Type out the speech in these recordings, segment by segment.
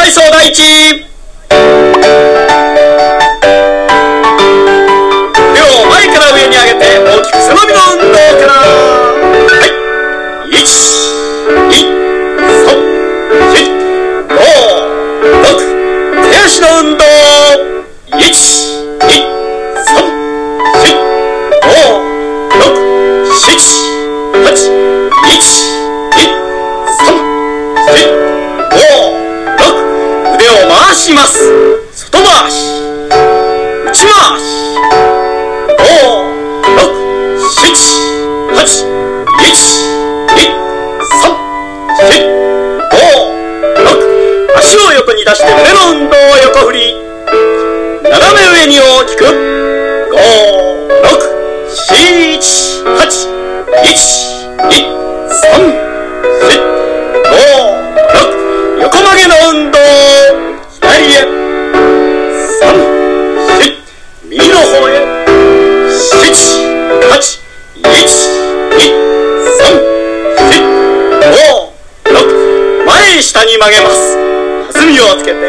体操第一。腕を前から上に上げて大きく背伸びの運動から。はい、1、2、3、4、5、6、手足の運動。1、2、3、4、5、6、7、8、1、2、3、4、5、6、腕を回します。外回し、内回し。5、6、7、8、1、2、3、4、5、6。足を横に出して胸の運動。横振り。斜め上に大きく。5、6、7、8、1、2、3、4、5、6。横曲げの運動。左へ。3、4、右の方へ。7、8、1、2、3、4、5、6。前へ下に曲げます。弾みをつけて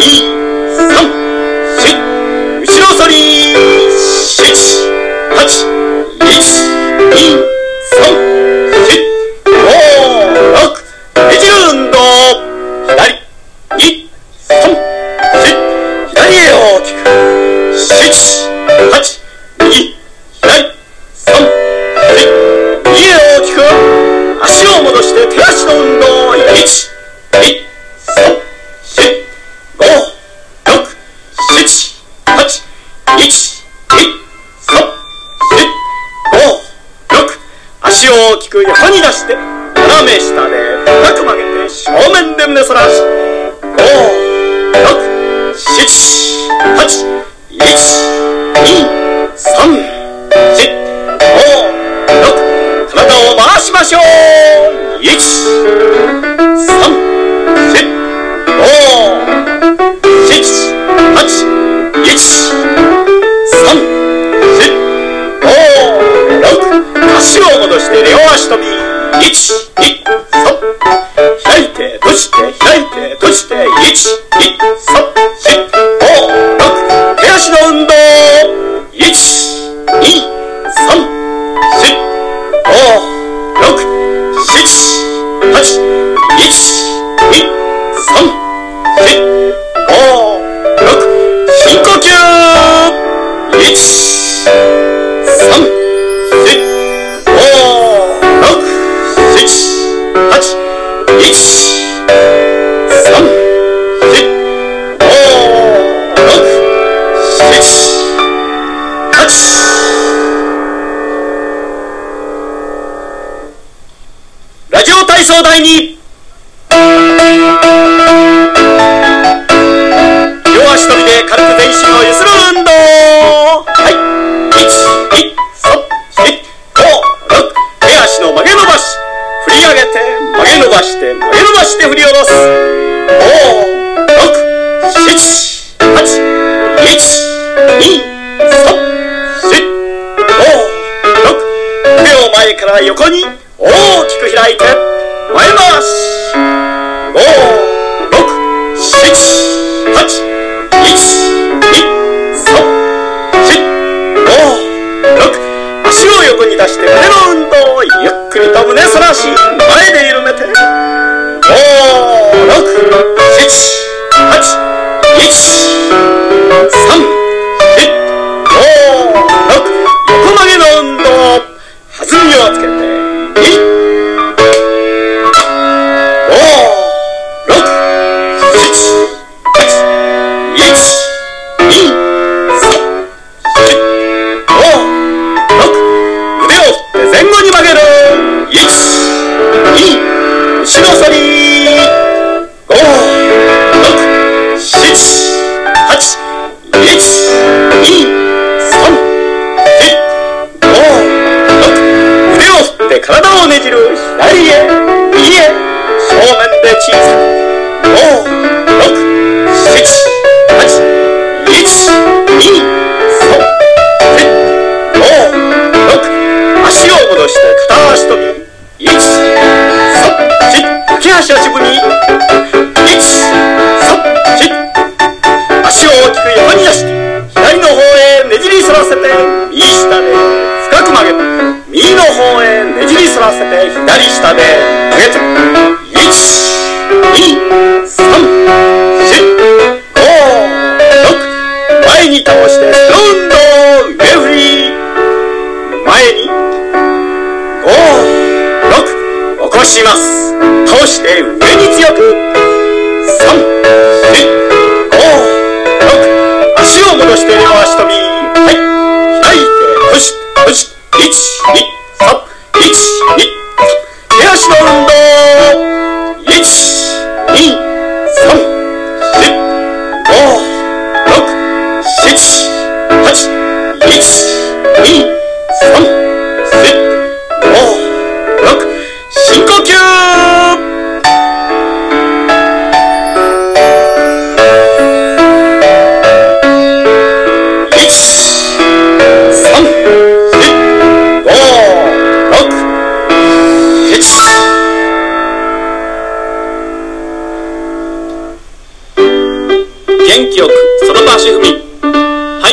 2、3、4、後ろ反り。7、8、1、2、3、4、5、6。ねじる運動。左、2、3、4。左へ大きく。7、8、右、左、3、4。右へ大きく。足を戻して手足の運動。1、2、3、4、5、6、7、8、1、2、3、4、5、6。足を大きく横に出して斜め下で深く曲げて正面で胸反らし。5、6、7、8、1、2、3、4、5、6。体を回しましょう。1、3、4、5、7、8、1、3、4、5、6。足を戻して両足跳び。1、2、3。開いて閉じて開いて閉じて。1、2、3、4、5、6。手足の運動。1、2、3、4、5、6、7、8、1、2、3、4、5、6。深呼吸。1、3、4、5、6、7、8、1、3、4、5、6、7、8。ラジオ体操第2。両足跳びで軽く全身をゆする運動。はい、1、2、3、4、5、6。手足の曲げ伸ばし。振り上げて曲げ伸ばして曲げ伸ばして振り下ろす。5、6、7、8、1、2、3、4、5、6。腕を前から横に大きく開いて前回し。5、6、7、8、1、2、3、4、5、6。足を横に出して胸の運動。ゆっくりと胸反らし。前で緩めて。5、6、7、8、1、3、4、5、6。横曲げの運動。弾みをつけて2、後ろ反り。5、6、 元気よくその場足踏み。はい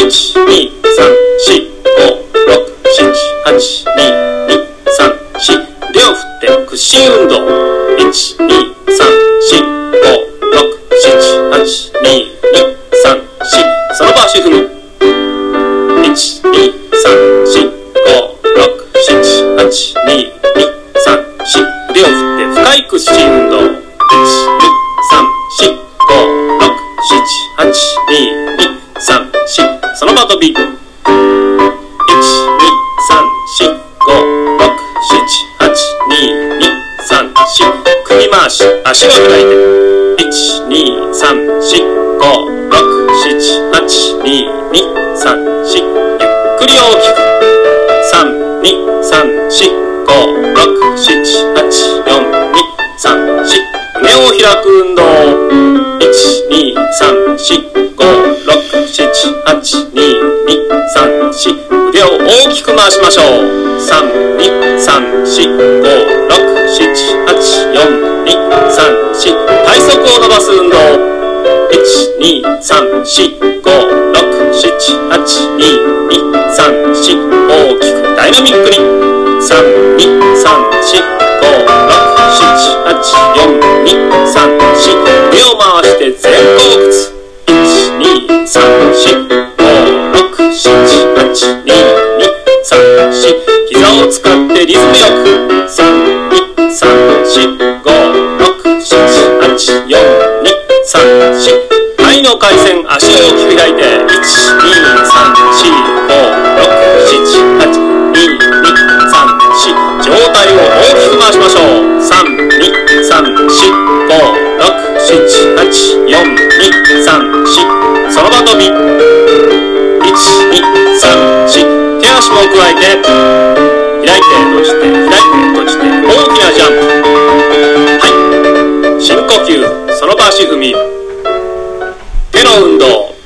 、1、2、3、4、5、6、7、8、2、2、3、4。腕を振って屈伸運動。1、2、3、4、5、6、7、8、2、2、3、4。その場足踏み。1、2、3、4、5、6、7、8、2、2、3、4。腕を振って深い屈伸運動。1、2、3、4、5、6、7、8、2、2、3、4。その場跳び。1、2、3、4、5、6、7、8、2、2、3、4。首回し、足を開いて。1、2、3、4、5、6、7、8、2、2、3、4。ゆっくり大きく。3、2、3、4、5、6、7、8、4、2、3、4。胸を開く運動。1、2、3、4、5、6、7、8、2、2、3、4。腕を大きく回しましょう。3、2、3、4、5、6、7、8、4、2、3、4。体側を伸ばす運動。1、2、3、4、5、6、7、8、2、2、3、4。大きくダイナミックに。3、2、3、4、5、6、7、8、4、2、3、4。腕を回して前後屈。1、2、3、4、5、6、7、8、2、2、3、4。膝を使ってリズムよく。3、2、3、4、5、6、7、8、4、2、3、4。肺の回旋、足を大きく開いて。1、2、3、4、5、6、7、8、2、2、3、4。上体を大きく回しましょう。3、2、3、4、5、6、7、8、4、2、3、4。その場跳び。1、2、3、4。手足も加えて。開いて閉じて、開いて閉じて。大きなジャンプ。はい。深呼吸。その場足踏み。手の運動。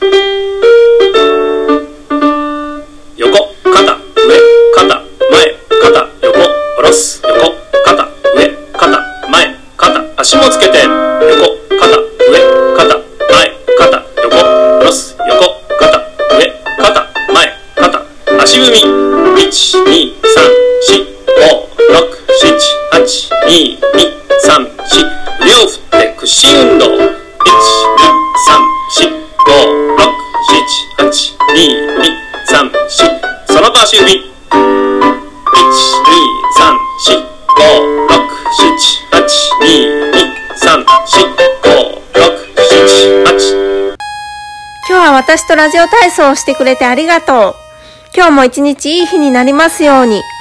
横、肩、上、肩、前、肩、横、下ろす。横、肩、上、肩、前、肩。足もつけて。横、肩、上、肩、前、肩、横、下ろす。横、肩、上、肩、前、肩。足踏み。1、2、3、4、5、6、7、8、2、2、3、4。腕を振って屈伸運動。1、2、3、4、5、6、7、8、2、2、3、4。その場足踏み。1、2、3、4、5、6、7、8、2、2、3、4、5、6、7、8。 今日は私とラジオ体操をしてくれてありがとう。今日も一日いい日になりますように。